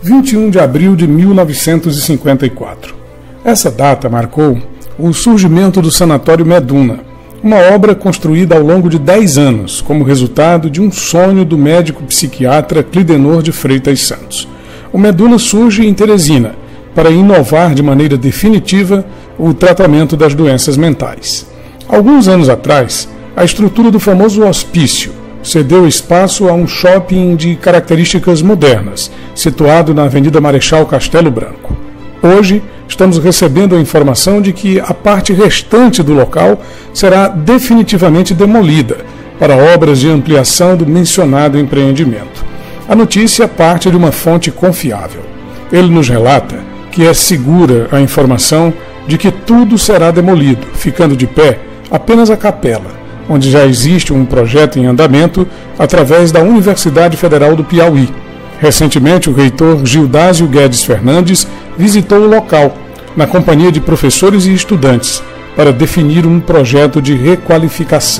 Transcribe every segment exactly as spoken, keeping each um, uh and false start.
vinte e um de abril de mil novecentos e cinquenta e quatro. Essa data marcou o surgimento do Sanatório Meduna, uma obra construída ao longo de dez anos, como resultado de um sonho do médico psiquiatra Clidenor de Freitas Santos. O Meduna surge em Teresina, para inovar de maneira definitiva o tratamento das doenças mentais. Alguns anos atrás, a estrutura do famoso hospício cedeu espaço a um shopping de características modernas, situado na Avenida Marechal Castelo Branco. Hoje, estamos recebendo a informação de que a parte restante do local será definitivamente demolida para obras de ampliação do mencionado empreendimento. A notícia parte de uma fonte confiável. Ele nos relata que é segura a informação de que tudo será demolido, ficando de pé apenas a capela, onde já existe um projeto em andamento através da Universidade Federal do Piauí. Recentemente, o reitor Gildásio Guedes Fernandes visitou o local, na companhia de professores e estudantes, para definir um projeto de requalificação.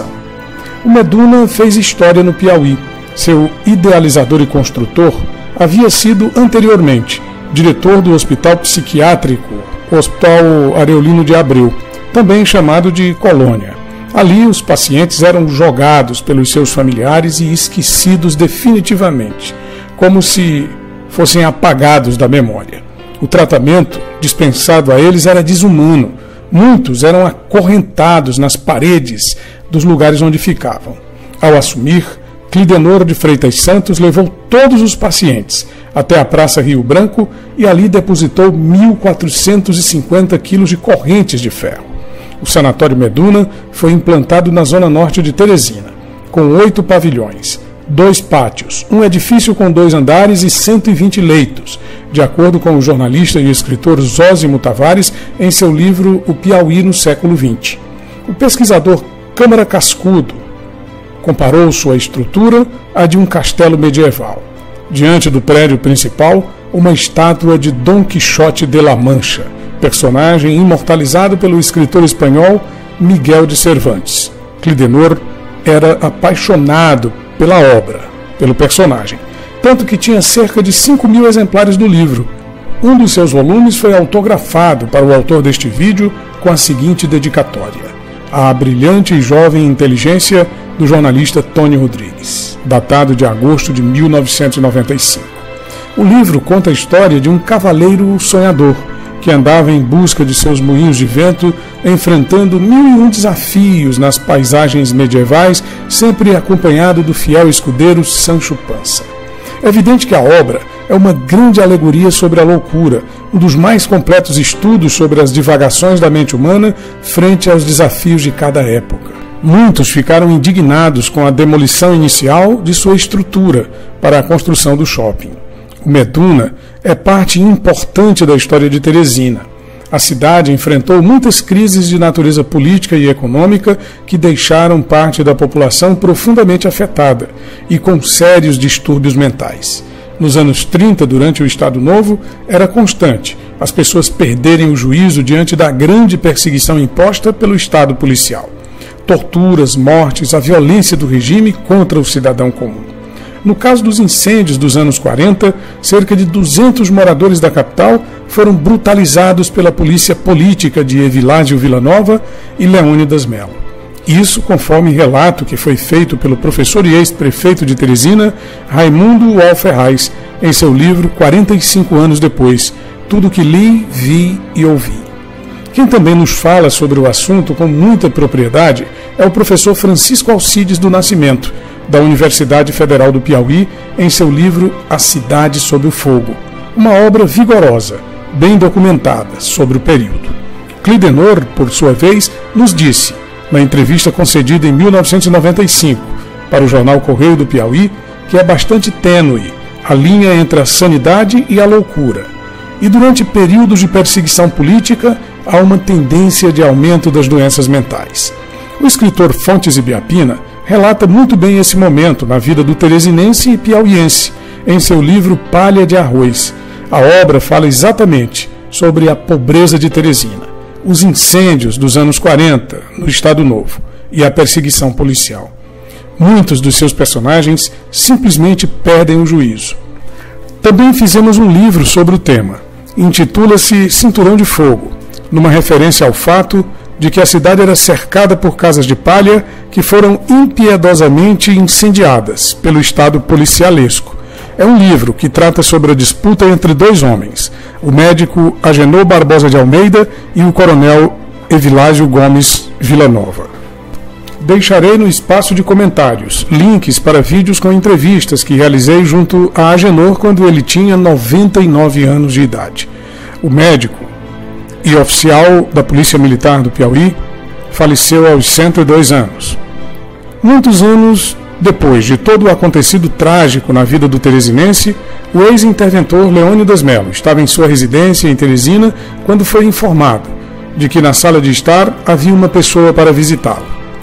O Meduna fez história no Piauí. Seu idealizador e construtor havia sido anteriormente diretor do Hospital Psiquiátrico, Hospital Areolino de Abreu, também chamado de Colônia. Ali, os pacientes eram jogados pelos seus familiares e esquecidos definitivamente, como se fossem apagados da memória. O tratamento dispensado a eles era desumano. Muitos eram acorrentados nas paredes dos lugares onde ficavam. Ao assumir, Clidenor de Freitas Santos levou todos os pacientes até a Praça Rio Branco e ali depositou mil quatrocentos e cinquenta quilos de correntes de ferro. O Sanatório Meduna foi implantado na zona norte de Teresina, com oito pavilhões, dois pátios, um edifício com dois andares e cento e vinte leitos, de acordo com o jornalista e escritor Zósimo Tavares em seu livro O Piauí no século vinte. O pesquisador Câmara Cascudo comparou sua estrutura à de um castelo medieval. Diante do prédio principal, uma estátua de Dom Quixote de la Mancha, personagem imortalizado pelo escritor espanhol Miguel de Cervantes. Clidenor era apaixonado pela obra, pelo personagem, tanto que tinha cerca de cinco mil exemplares do livro. Um dos seus volumes foi autografado para o autor deste vídeo com a seguinte dedicatória: à brilhante e jovem inteligência do jornalista Tony Rodrigues, datado de agosto de mil novecentos e noventa e cinco. O livro conta a história de um cavaleiro sonhador que andava em busca de seus moinhos de vento, enfrentando mil e um desafios nas paisagens medievais, sempre acompanhado do fiel escudeiro Sancho Panza. É evidente que a obra é uma grande alegoria sobre a loucura, um dos mais completos estudos sobre as divagações da mente humana frente aos desafios de cada época. Muitos ficaram indignados com a demolição inicial de sua estrutura para a construção do shopping. O Meduna é parte importante da história de Teresina. A cidade enfrentou muitas crises de natureza política e econômica que deixaram parte da população profundamente afetada e com sérios distúrbios mentais. Nos anos trinta, durante o Estado Novo, era constante as pessoas perderem o juízo diante da grande perseguição imposta pelo Estado policial. Torturas, mortes, a violência do regime contra o cidadão comum. No caso dos incêndios dos anos quarenta, cerca de duzentos moradores da capital foram brutalizados pela polícia política de Evilásio Villanova e Leônidas Melo. Isso conforme relato que foi feito pelo professor e ex-prefeito de Teresina, Raimundo Uol Ferraz, em seu livro quarenta e cinco anos depois, Tudo que li, vi e ouvi. Quem também nos fala sobre o assunto com muita propriedade é o professor Francisco Alcides do Nascimento, da Universidade Federal do Piauí, em seu livro A Cidade Sob o Fogo, uma obra vigorosa, bem documentada sobre o período. Clidenor, por sua vez, nos disse, na entrevista concedida em mil novecentos e noventa e cinco para o jornal Correio do Piauí, que é bastante tênue a linha entre a sanidade e a loucura. E durante períodos de perseguição política, há uma tendência de aumento das doenças mentais. O escritor Fontes Ibiapina relata muito bem esse momento na vida do teresinense e piauiense, em seu livro Palha de Arroz. A obra fala exatamente sobre a pobreza de Teresina, os incêndios dos anos quarenta no Estado Novo e a perseguição policial. Muitos dos seus personagens simplesmente perdem o juízo. Também fizemos um livro sobre o tema. Intitula-se Cinturão de Fogo, numa referência ao fato de que a cidade era cercada por casas de palha que foram impiedosamente incendiadas pelo Estado policialesco. É um livro que trata sobre a disputa entre dois homens, o médico Agenor Barbosa de Almeida e o coronel Evilásio Gomes Villanova. Deixarei no espaço de comentários links para vídeos com entrevistas que realizei junto a Agenor quando ele tinha noventa e nove anos de idade. O médico e oficial da Polícia Militar do Piauí faleceu aos cento e dois anos. Muitos anos depois de todo o acontecido trágico na vida do teresinense, o ex-interventor Leônidas Melo estava em sua residência em Teresina quando foi informado de que na sala de estar havia uma pessoa para visitá-lo.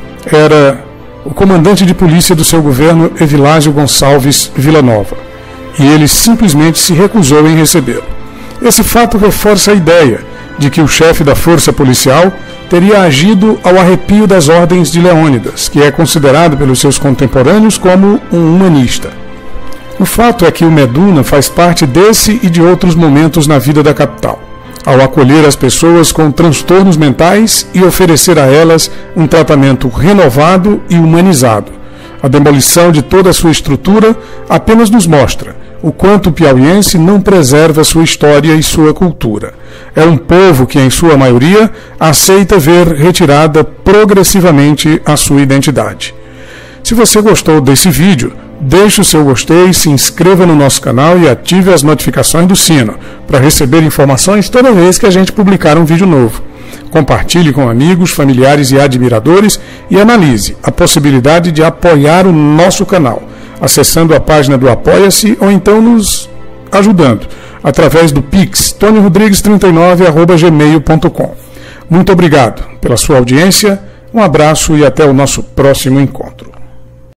Era o comandante de polícia do seu governo, Evilásio Gonçalves Villanova, e ele simplesmente se recusou em recebê-lo. Esse fato reforça a ideia de que o chefe da força policial teria agido ao arrepio das ordens de Leônidas, que é considerado pelos seus contemporâneos como um humanista. O fato é que o Meduna faz parte desse e de outros momentos na vida da capital, ao acolher as pessoas com transtornos mentais e oferecer a elas um tratamento renovado e humanizado. A demolição de toda a sua estrutura apenas nos mostra o quanto o piauiense não preserva sua história e sua cultura. É um povo que, em sua maioria, aceita ver retirada progressivamente a sua identidade. Se você gostou desse vídeo, deixe o seu gostei, se inscreva no nosso canal e ative as notificações do sino para receber informações toda vez que a gente publicar um vídeo novo. Compartilhe com amigos, familiares e admiradores e analise a possibilidade de apoiar o nosso canal, acessando a página do Apoia-se ou então nos ajudando através do Pix tony rodrigues trinta e nove arroba gmail ponto com. Muito obrigado pela sua audiência, um abraço e até o nosso próximo encontro.